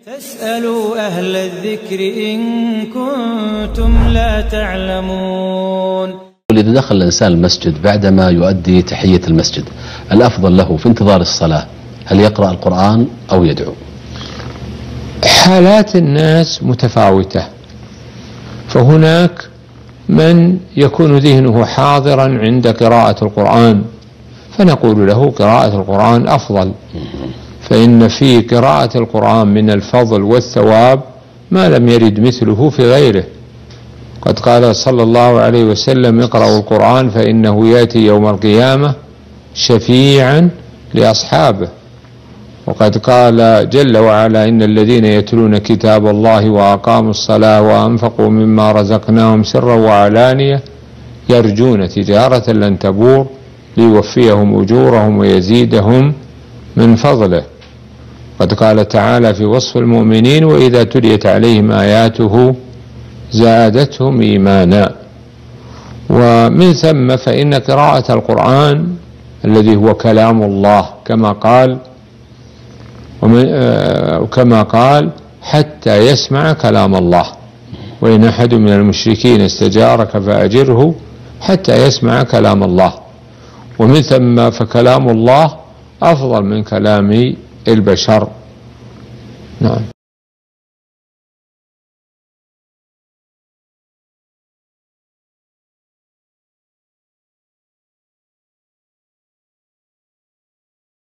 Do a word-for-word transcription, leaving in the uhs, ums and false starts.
فاسألوا أهل الذكر إن كنتم لا تعلمون. إذا دخل الإنسان المسجد بعدما يؤدي تحية المسجد، الأفضل له في انتظار الصلاة هل يقرأ القرآن أو يدعو؟ حالات الناس متفاوتة، فهناك من يكون ذهنه حاضرا عند قراءة القرآن فنقول له قراءة القرآن أفضل، فإن في قراءة القرآن من الفضل والثواب ما لم يرد مثله في غيره. قد قال صلى الله عليه وسلم: اقرأوا القرآن فإنه يأتي يوم القيامة شفيعا لأصحابه. وقد قال جل وعلا: إن الذين يتلون كتاب الله وأقاموا الصلاة وأنفقوا مما رزقناهم سرا وعلانية يرجون تجارة لن تبور ليوفيهم أجورهم ويزيدهم من فضله. قد قال تعالى في وصف المؤمنين: وإذا تليت عليهم آياته زادتهم إيمانا. ومن ثم فإن قراءة القرآن الذي هو كلام الله كما قال وكما قال حتى يسمع كلام الله، وإن أحد من المشركين استجارك فأجره حتى يسمع كلام الله. ومن ثم فكلام الله أفضل من كلام البشر. نعم.